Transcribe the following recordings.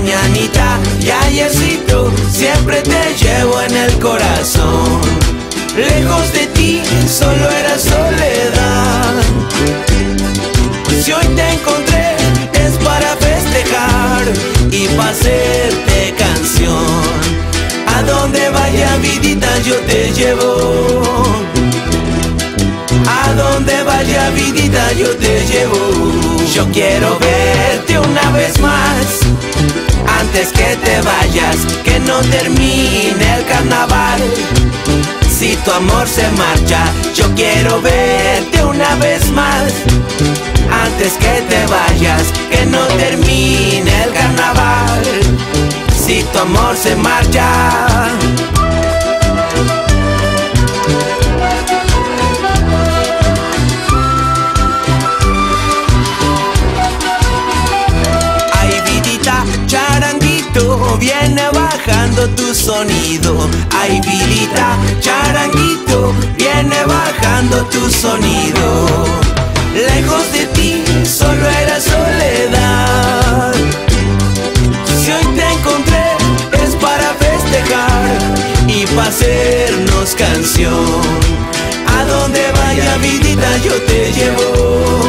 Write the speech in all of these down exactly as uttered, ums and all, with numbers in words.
mañanita y ayercito, siempre te llevo en el corazón. Lejos de ti solo era soledad. Si hoy te encontré es para festejar y para hacerte canción. A donde vaya vidita yo te llevo. A donde vaya vidita yo te llevo. Yo quiero verte una vez más antes que te vayas, que no termine el carnaval. Si tu amor se marcha, yo quiero verte una vez más antes que te vayas, que no termine el carnaval. Si tu amor se marcha. Ay, vidita, charanguito, viene bajando tu sonido. Ay, vidita, charanguito, viene bajando tu sonido. Lejos de ti solo era soledad. Si hoy te encontré es para festejar y para hacernos canción. A donde vaya vidita yo te llevo.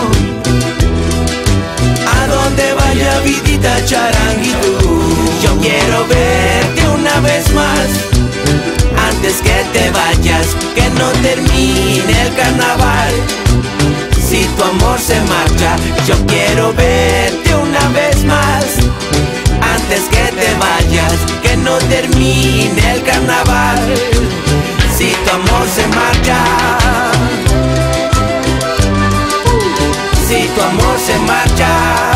A donde vaya vidita charanguito. Yo quiero verte una vez más antes que te vayas, que no termine el carnaval. Si tu amor se marcha, yo quiero verte una vez más antes que te vayas, que no termine el carnaval. Si tu amor se marcha. Si tu amor se marcha.